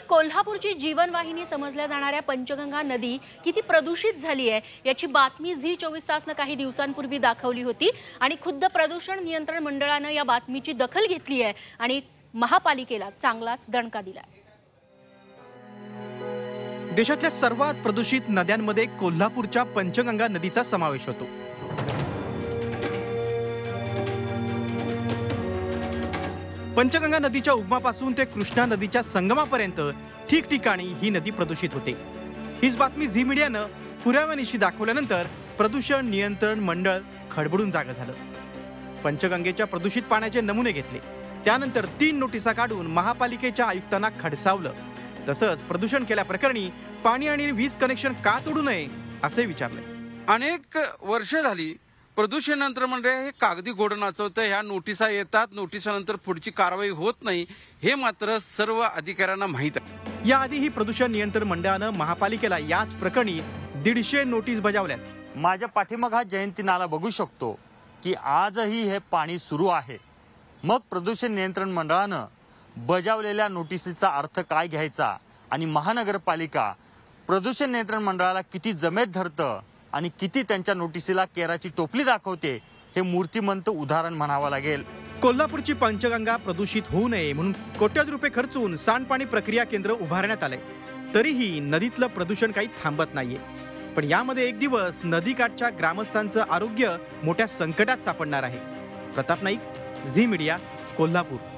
कोल्हापूरची जीवनवाहिनी समजल्या जाणाऱ्या पंचगंगा नदी किती प्रदूषित झाली आहे याची बातमी झी 24 तासनं काही दिवसांपूर्वी दाखवली होती आणि खुद्द प्रदूषण नियंत्रण मंडळानं या बातमीची दखल घेतली आहे आणि महापालिकेला चांगलाच दणका दिलाय। देशातल्या सर्वात प्रदूषित नद्यांमध्ये कोल्हापूरच्या पंचगंगा नदीचा समावेश होतो। पंचगंगा नदीच्या उगमापासून ते कृष्णा नदीच्या संगमापर्यंत ठिकठिकाणी ही नदी प्रदूषित होते। हीच बातमी झी मीडियानं पुराव्यानिशी दाखवल्यानंतर प्रदूषण नियंत्रण मंडळ खडबडून जागं झालं। पंचगंगेच्या प्रदूषित पाण्याचे नमुने घेतले, त्यानंतर 3 नोटिसा काढून महापालिकेच्या आयुक्तांना खडसावलं। तसंच प्रदूषण केल्याप्रकरणी पाणी आणि वीज कनेक्शन का तोडू नये असे विचारले। अनेक वर्ष झाली प्रदूषण नियंत्रण मंडळ हे कागदी घोडं नाचवतं। ह्या नोटिसा येतात, नोटिसानंतर पुढची कारवाई होत नाही, हे मात्र सर्व अधिकाऱ्यांना माहीत आहे। याआधीही प्रदूषण नियंत्रण मंडळानं महापालिकेला याच प्रकरणी 150 नोटीस बजावल्यात। माझ्या पाठीमाग हा जयंती नाला बघू शकतो की आजही हे पाणी सुरू आहे। मग प्रदूषण नियंत्रण मंडळानं बजावलेल्या नोटिसीचा अर्थ काय घ्यायचा आणि महानगरपालिका प्रदूषण नियंत्रण मंडळाला किती जमेत धरतं आणि किती त्यांच्या नोटिसीला केराची टोपली दाखवते हे मूर्तिमंत उदाहरण म्हणावं लागेल। कोल्हापूरची पंचगंगा प्रदूषित होऊ नये म्हणून कोट्यावधी रुपये खर्चून सांडपाणी प्रक्रिया केंद्र उभारण्यात आले, तरीही नदीतलं प्रदूषण काही थांबत नाहीये। पण यामध्ये एक दिवस नदीकाठच्या ग्रामस्थांचं आरोग्य मोठ्या संकटात सापडणार आहे। प्रताप नाईक, झी मीडिया, कोल्हापूर।